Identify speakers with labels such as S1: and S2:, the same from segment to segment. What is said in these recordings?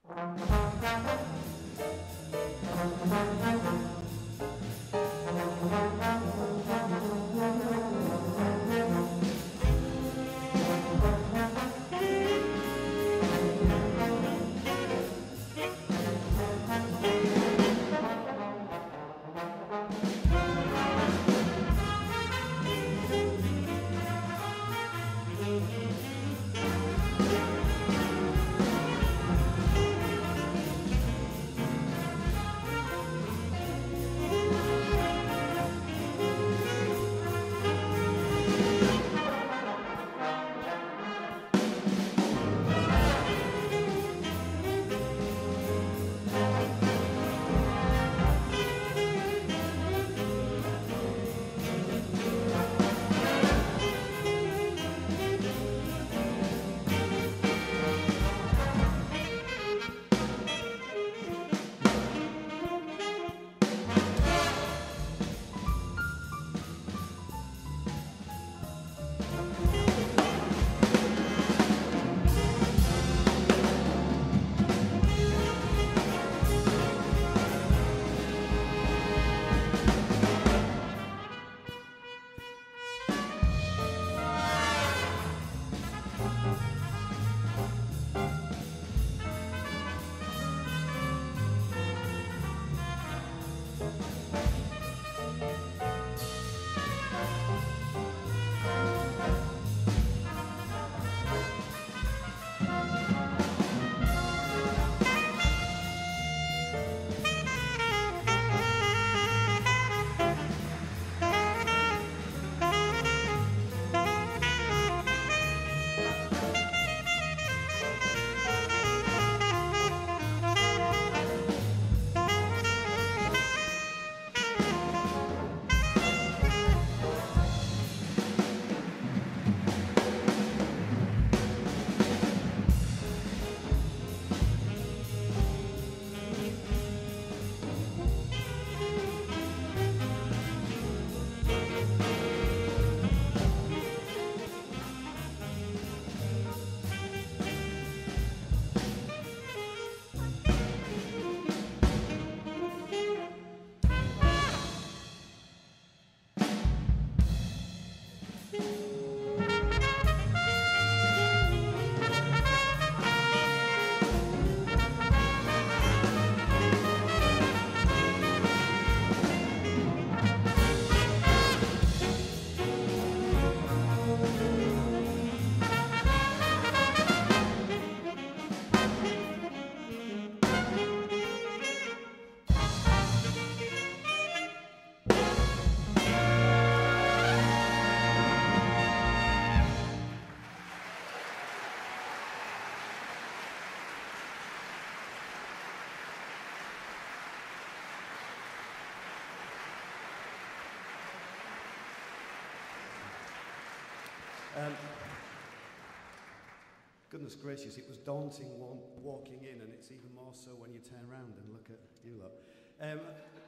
S1: Goodness gracious, it was daunting walking in, and it's even more so when you turn around and look at you lot.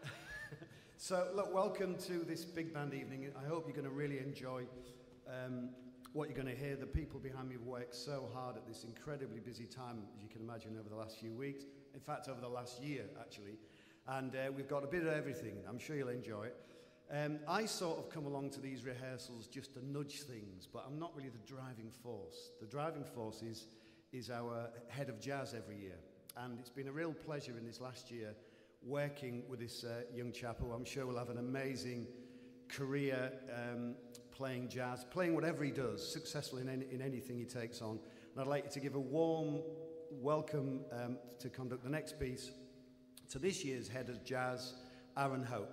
S1: So, look, welcome to this big band evening. I hope you're going to really enjoy what you're going to hear. The people behind me have worked so hard at this incredibly busy time, as you can imagine, over the last few weeks. In fact, over the last year, actually. And we've got a bit of everything. I'm sure you'll enjoy it. I sort of come along to these rehearsals just to nudge things, but I'm not really the driving force. The driving force is our head of jazz every year. And it's been a real pleasure in this last year working with this young chap who I'm sure will have an amazing career playing jazz, playing whatever he does, successful in anything he takes on. And I'd like you to give a warm welcome to conduct the next piece to this year's head of jazz, Aaron Hope.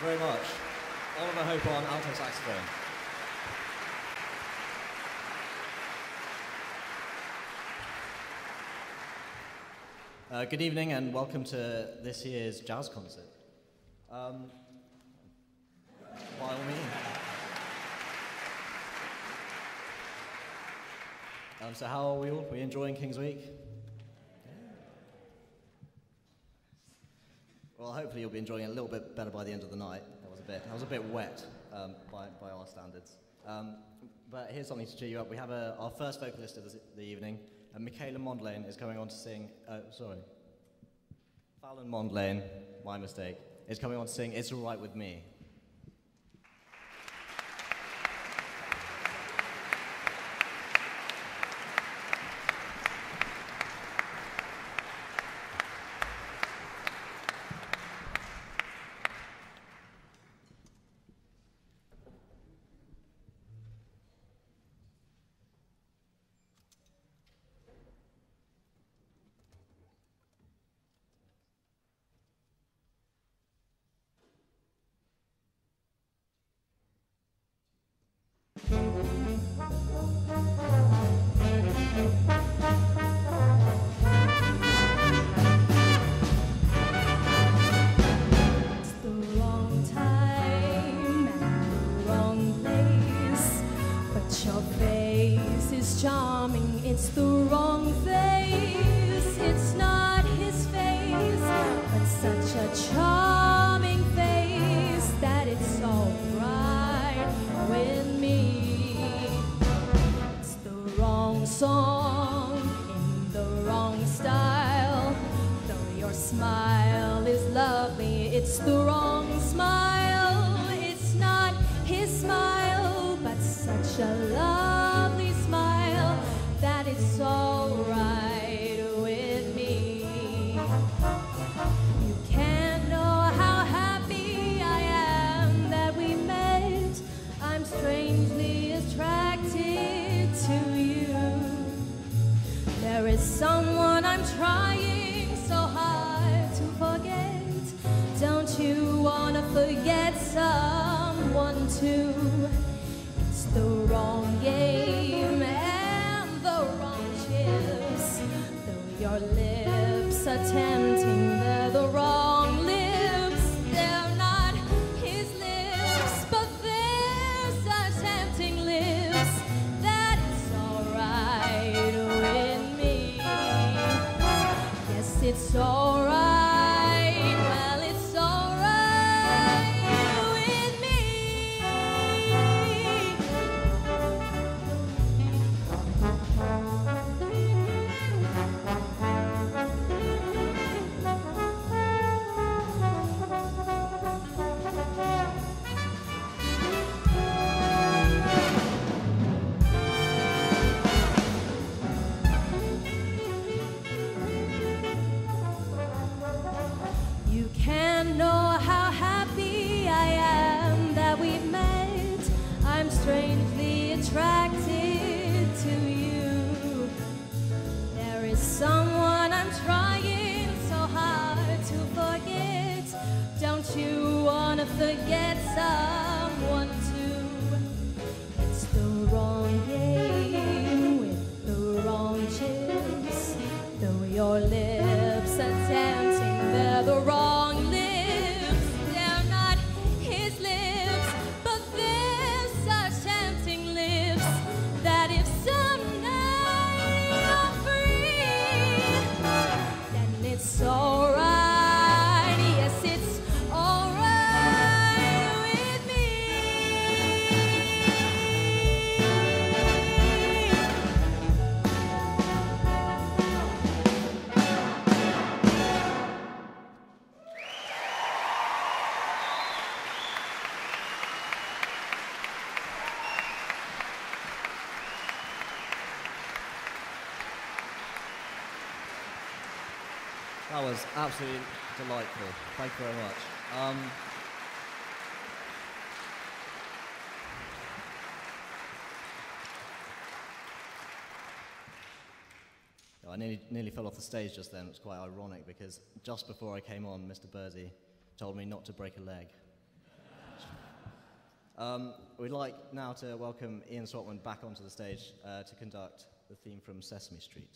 S2: very much. Oliver Hope on alto saxophone. Good evening and welcome to this year's jazz concert. By all means. So how are we all? Are we enjoying King's Week? Well, hopefully you'll be enjoying it a little bit better by the end of the night. That was a bit wet by our standards. But here's something to cheer you up. We have our first vocalist of the evening, Michaela Mondlane is coming on to sing. Fallon Mondlane, my mistake, is coming on to sing "It's All Right With Me."
S3: It's the wrong face, it's not his face, but such a charming face that it's alright with me. It's the wrong song in the wrong style, though your smile is lovely, it's the wrong smile, it's not his smile, but such a lovely smile that it's all right with me. You can't know how happy I am that we met. I'm strangely attracted to you. There is someone I'm trying so hard to forget. Don't you wanna forget someone too? It's the wrong game. Your lips are tempting, they're the wrong lips. They're not his lips, but they're such tempting lips that it's alright with me. Yes, it's alright. Well, it's alright with me. You can't know how happy I am that we met. I'm strangely attracted to you. There is someone I'm trying so hard to forget. Don't you wanna forget someone too? It's the wrong game with the wrong chips. Though your lips are tempting, they're the wrong lips. They're not his lips, but they're such tempting lips that if someday you're free, then it's alright. Yes, it's alright with me.
S2: That was absolutely delightful. Thank you very much. I nearly fell off the stage just then. It was quite ironic because just before I came on, Mr. Bursey told me not to break a leg. We'd like now to welcome Ian Swatman back onto the stage to conduct the theme from Sesame Street.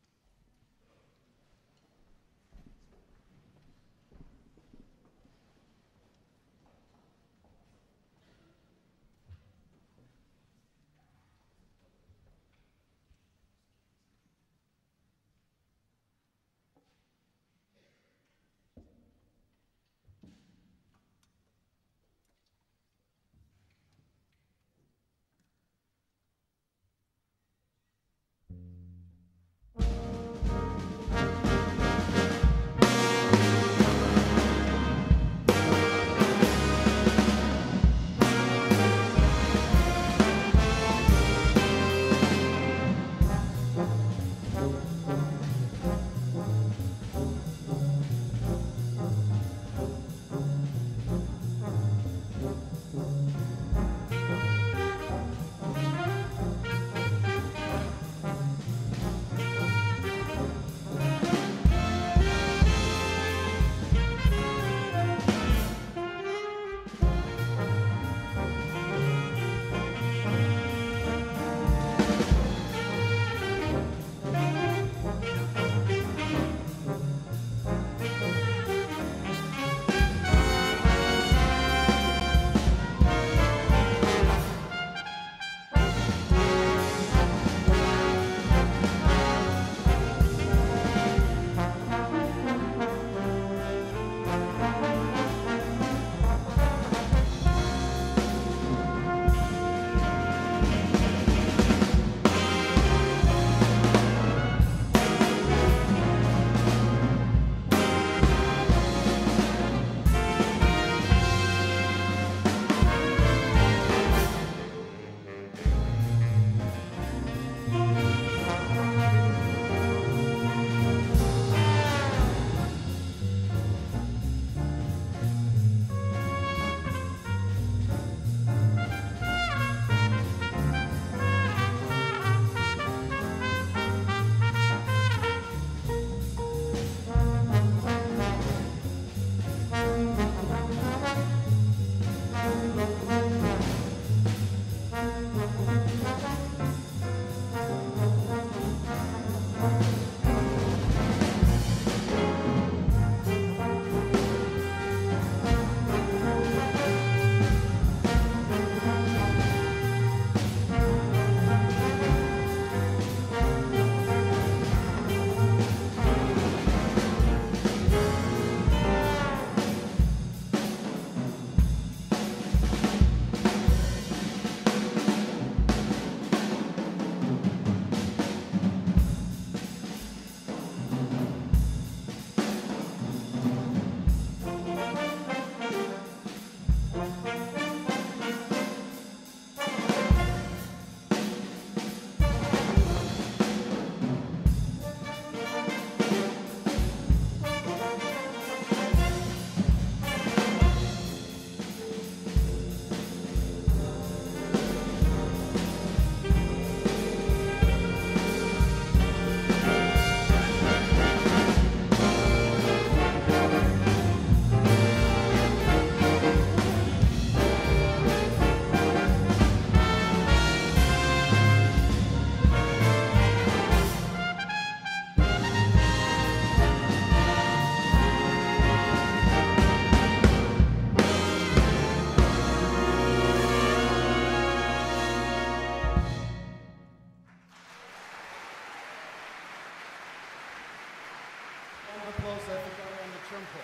S1: Applause there for Gary on the trumpet.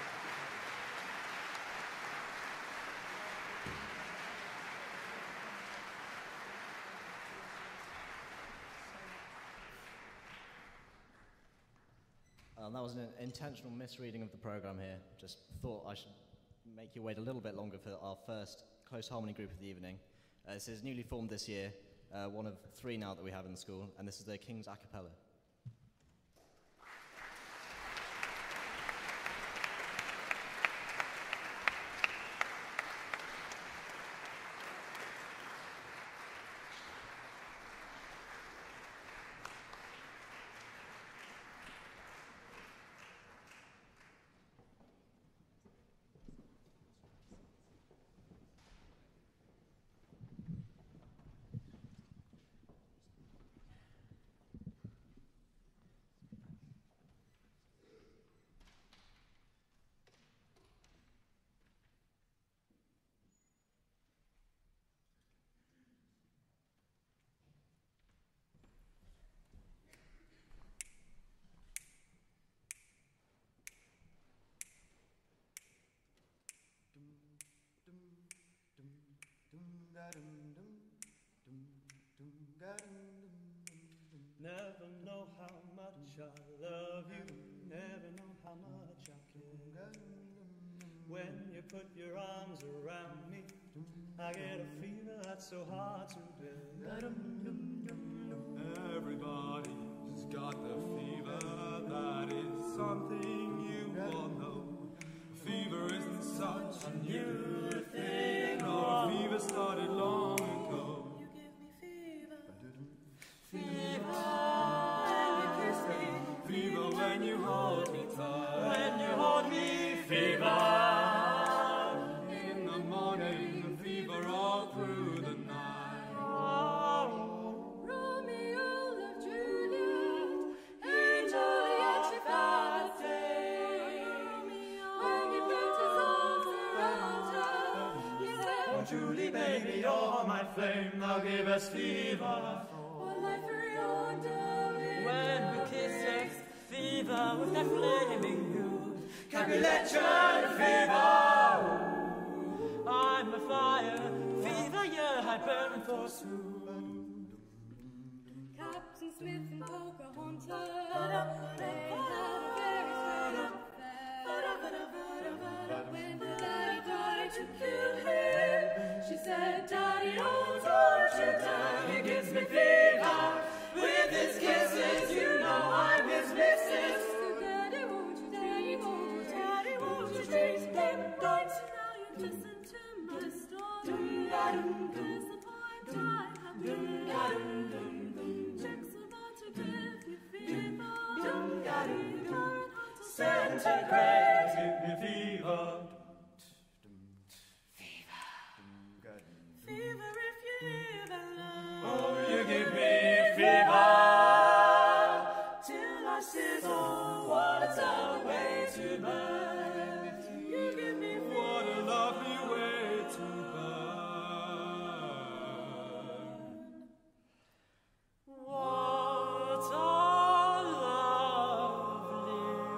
S2: That was an intentional misreading of the program here. Just thought I should make you wait a little bit longer for our first close harmony group of the evening. This is newly formed this year, one of 3 now that we have in the school, and this is the King's A Cappella.
S4: Never know how much I love you, never know how much I care. When you put your arms around me, I get a fever that's so hard to bear.
S5: Everybody's got the fever, that is something you all know. Fever isn't such a new thing, no, fever started long ago.
S4: You give me fever,
S5: Fever when you hold me tight,
S4: when you hold me, fever.
S5: in the morning, the fever all through the night.
S3: Romeo loved Juliet, and Juliet she found a flame. When he put his arms around her, he said,
S4: Oh, Julie, baby, you're my flame, now give us fever.
S3: "What life for your darling."
S4: When we kiss, fever with that flaming hue. Capuletion fever. I'm a fire, fever, yeah, I burn forsooth.
S3: Captain Smith and Pocahontas, they had a very strange affair. When the daddy died to kill him, she said, "Daddy, oh, don't you dare."
S4: He gives me fever with his kisses, you know I'm his missus.
S3: So daddy, won't you, daddy, won't you, daddy, won't you, please, please, please. Now you listen to my story. There's a point I have been. Jack's about to give me fever.
S4: Centigrade, give me fever.
S3: Fever if you live alone.
S4: Oh, you give me fever. Till I sizzle, what a dull way to burn. You give me fever.
S5: What a lovely way to burn.
S4: What a lovely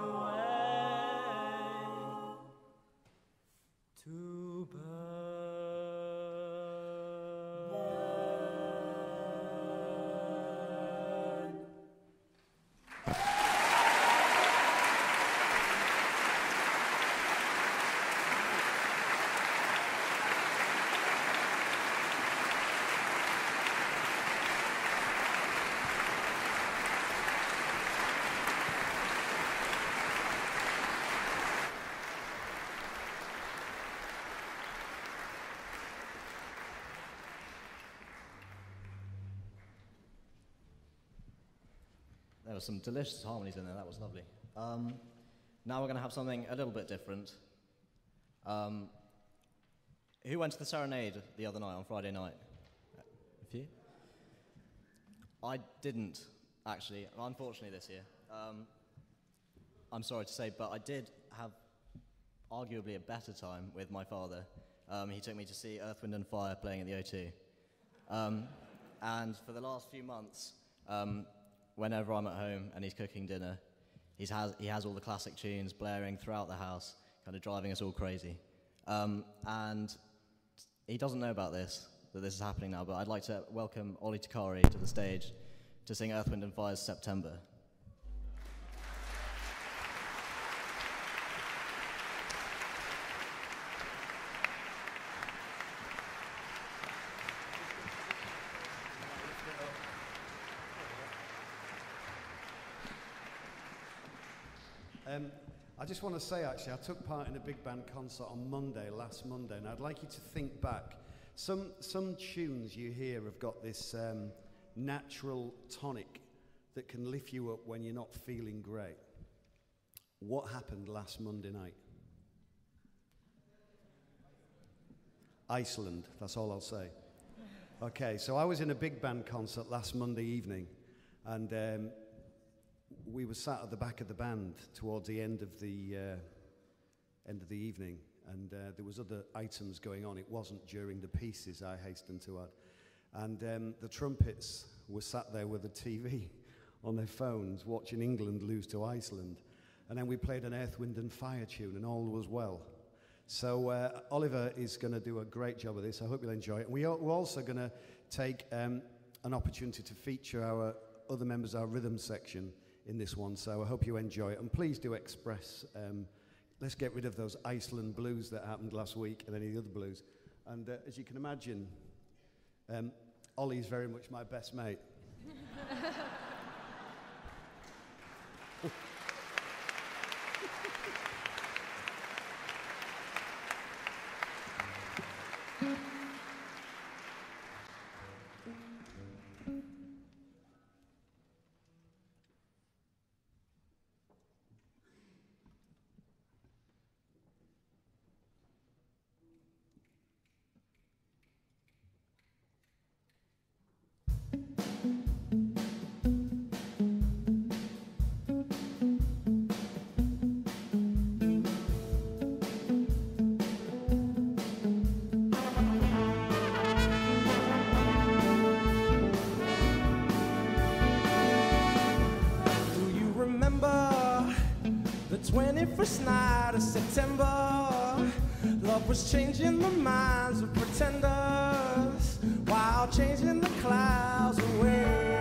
S4: way to burn.
S2: There were some delicious harmonies in there, that was lovely. Now we're going to have something a little bit different. Who went to the Serenade the other night, on Friday night? A few? I didn't, actually, unfortunately this year. I'm sorry to say, but I did have arguably a better time with my father. He took me to see Earth, Wind & Fire playing at the O2. And for the last few months, whenever I'm at home and he's cooking dinner, he has all the classic tunes blaring throughout the house, kind of driving us all crazy. And he doesn't know about this, that this is happening now, but I'd like to welcome Ollie Takari to the stage to sing Earth, Wind & Fire's September.
S1: I just want to say, actually, I took part in a big band concert on Monday, last Monday, and I'd like you to think back. Some tunes you hear have got this natural tonic that can lift you up when you're not feeling great. What happened last Monday night? Iceland, that's all I'll say. Okay, so I was in a big band concert last Monday evening, and we were sat at the back of the band towards the end of the evening, and there was other items going on. It wasn't during the pieces, I hasten to add. And the trumpets were sat there with a TV on their phones watching England lose to Iceland. And then we played an Earth, Wind & Fire tune, and all was well. So Oliver is going to do a great job of this. I hope you'll enjoy it. We're also going to take an opportunity to feature our other members of our rhythm section in this one. So I hope you enjoy it. And please do express, let's get rid of those Iceland blues that happened last week and any of the other blues. And as you can imagine, Ollie's very much my best mate.
S6: First night of September, love was changing the minds of pretenders while changing the clouds away.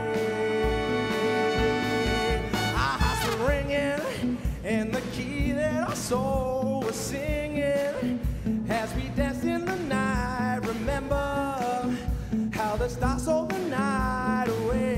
S6: Our hearts were ringing and the key that our soul was singing as we danced in the night. Remember how the stars stole the night away.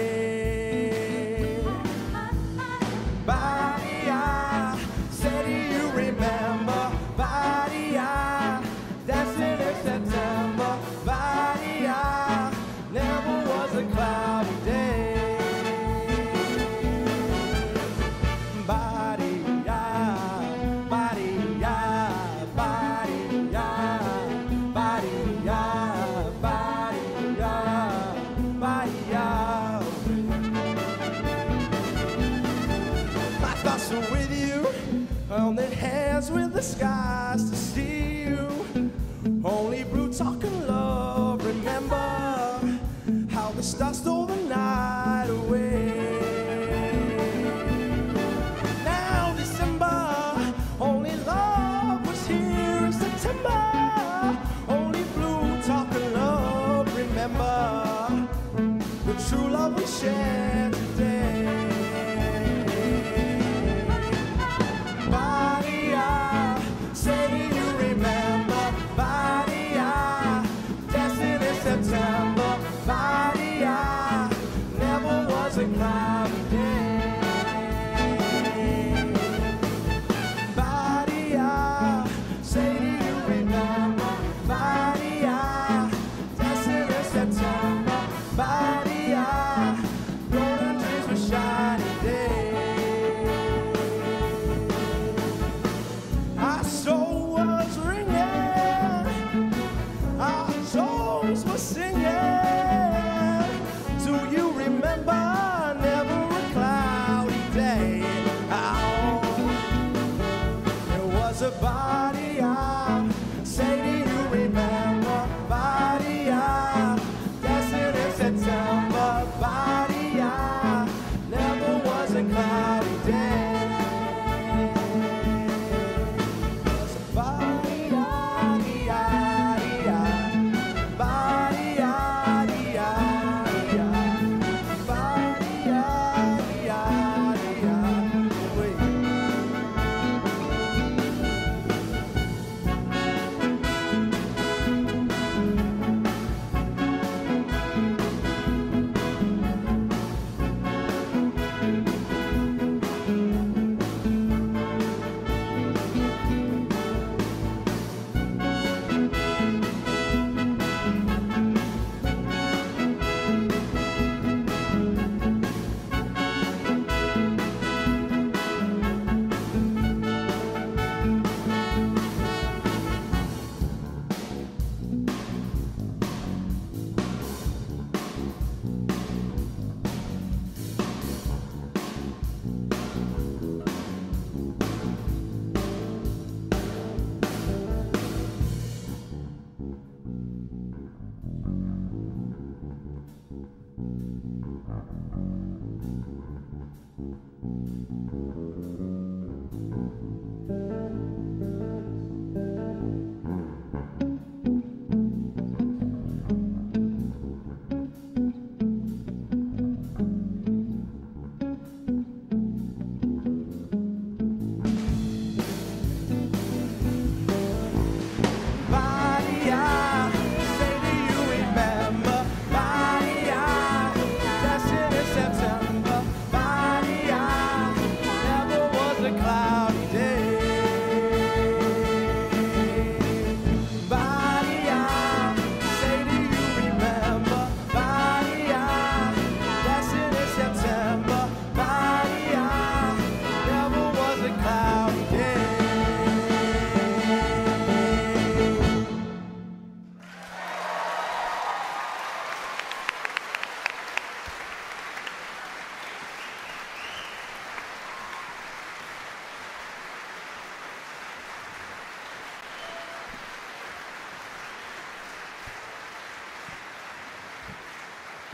S6: With the skies to see you, only blue talking love. Remember how the stars stole the night away. Now December, only love was here in September. Only blue talking love. Remember the true love we shared today.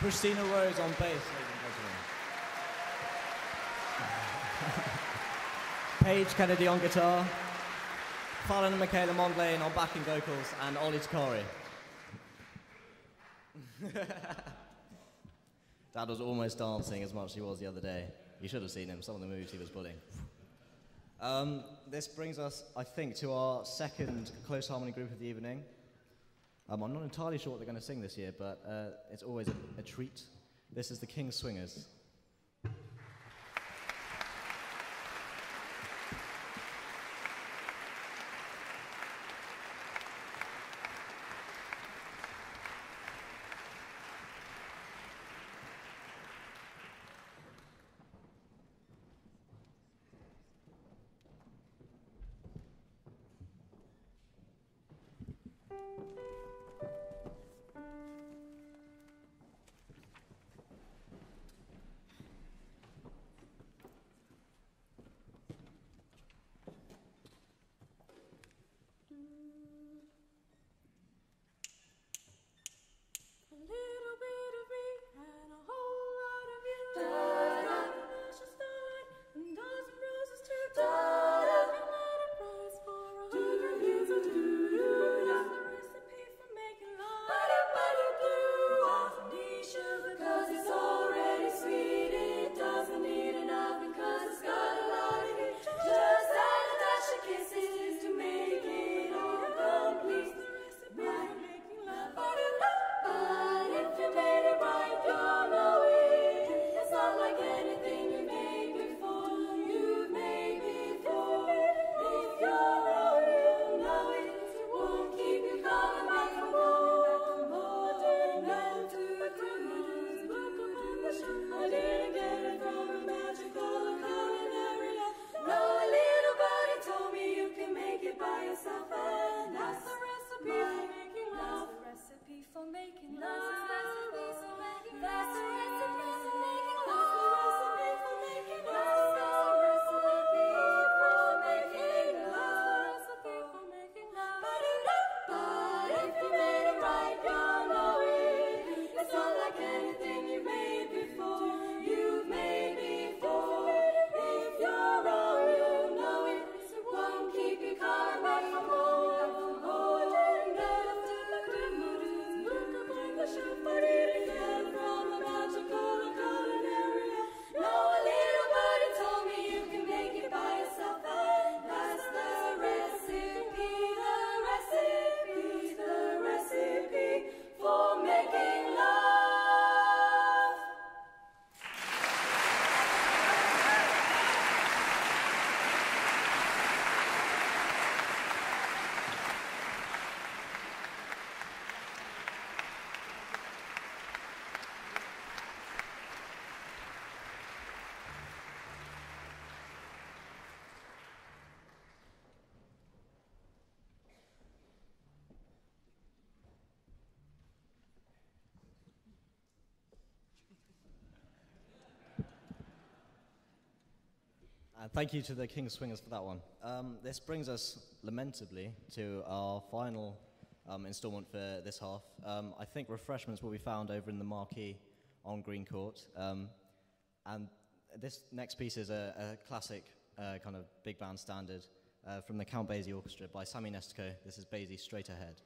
S2: Christina Rose on bass, ladies and gentlemen. Paige Kennedy on guitar. Fallon and Michaela Mondlane on backing vocals, and Ollie Takari. Dad was almost dancing as much as he was the other day. You should have seen him, some of the moves he was putting. This brings us, I think, to our second close harmony group of the evening. I'm not entirely sure what they're going to sing this year, but it's always a treat. This is the King Swingers. Thank you to the King Swingers for that one. This brings us, lamentably, to our final instalment for this half. I think refreshments will be found over in the marquee on Green Court. And this next piece is a classic kind of big band standard from the Count Basie Orchestra by Sammy Nestico. This is Basie Straight Ahead.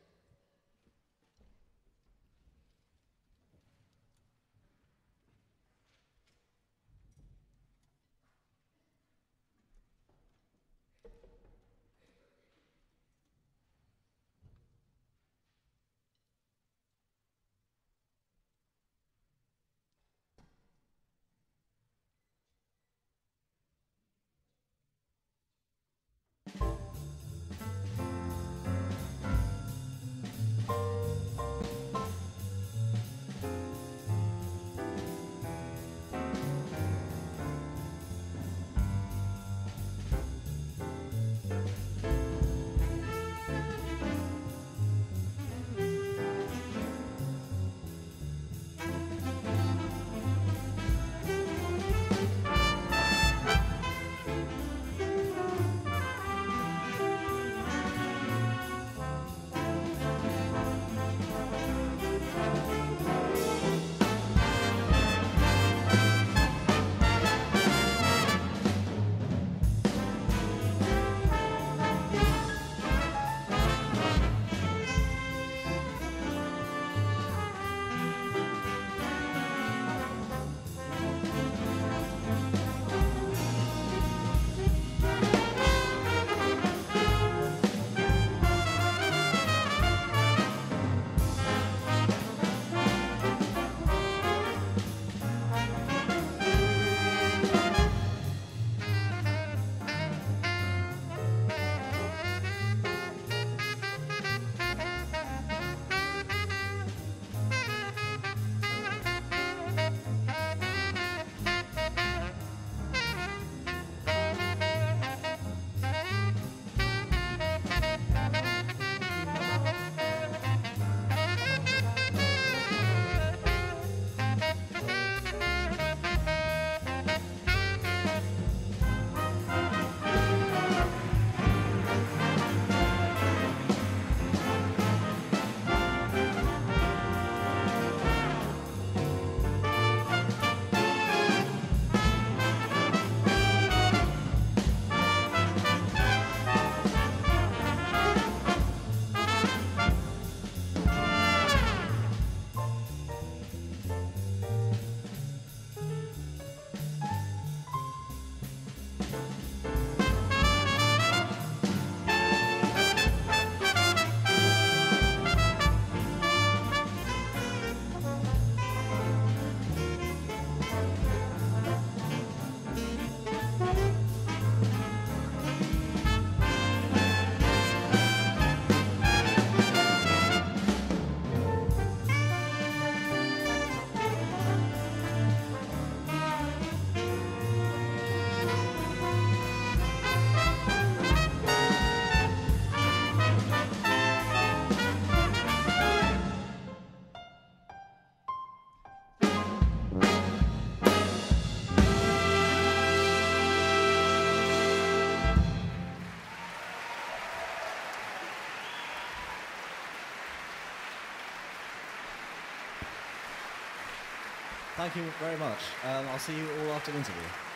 S2: Thank you very much. I'll see you all after the interview.